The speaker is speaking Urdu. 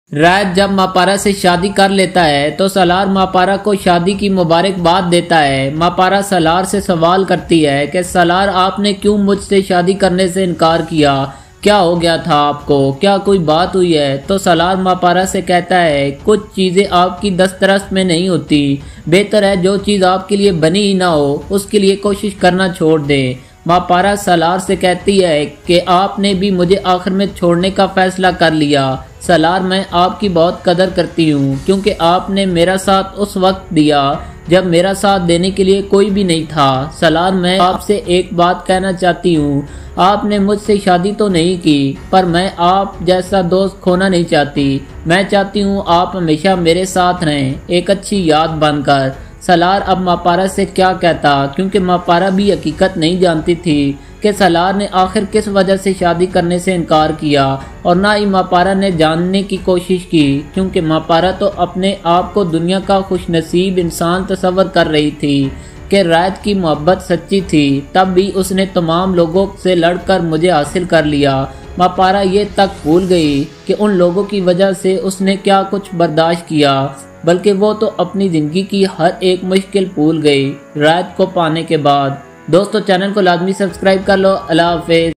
رائد جب ماپارا سے شادی کر لیتا ہے تو سالار ماپارا کو شادی کی مبارکباد دیتا ہے۔ ماپارا سالار سے سوال کرتی ہے کہ سالار آپ نے کیوں مجھ سے شادی کرنے سے انکار کیا؟ کیا ہو گیا تھا آپ کو؟ کیا کوئی بات ہوئی ہے؟ تو سالار ماپارا سے کہتا ہے کچھ چیزیں آپ کی دسترس میں نہیں ہوتی، بہتر ہے جو چیز آپ کے لیے بنی ہی نہ ہو اس کے لیے کوشش کرنا چھوڑ دیں۔ ماپارا سالار سے کہتی ہے کہ آپ نے بھی مجھے آخر میں چھوڑنے کا فیصلہ کر لیا۔ سالار میں آپ کی بہت قدر کرتی ہوں کیونکہ آپ نے میرا ساتھ اس وقت دیا جب میرا ساتھ دینے کے لیے کوئی بھی نہیں تھا۔ سالار میں آپ سے ایک بات کہنا چاہتی ہوں، آپ نے مجھ سے شادی تو نہیں کی پر میں آپ جیسا دوست کھونا نہیں چاہتی۔ میں چاہتی ہوں آپ ہمیشہ میرے ساتھ رہیں ایک اچھی یاد بن کر۔ سالار اب ماپارا سے کیا کہتا کیونکہ ماپارا بھی حقیقت نہیں جانتی تھی کہ سالار نے آخر کس وجہ سے شادی کرنے سے انکار کیا، اور نہ ہی ماپارا نے جاننے کی کوشش کی کیونکہ ماپارا تو اپنے آپ کو دنیا کا خوش نصیب انسان تصور کر رہی تھی کہ رائد کی محبت سچی تھی، تب بھی اس نے تمام لوگوں سے لڑ کر مجھے حاصل کر لیا۔ ماپارا یہ تک بھول گئی کہ ان لوگوں کی وجہ سے اس نے کیا کچھ برداشت کیا، بلکہ وہ تو اپنی زندگی کی ہر ایک مشکل بھول گئی رائد کو پانے کے بعد۔ دوستو چینل کو لازمی سبسکرائب کر لو۔ اللہ حافظ۔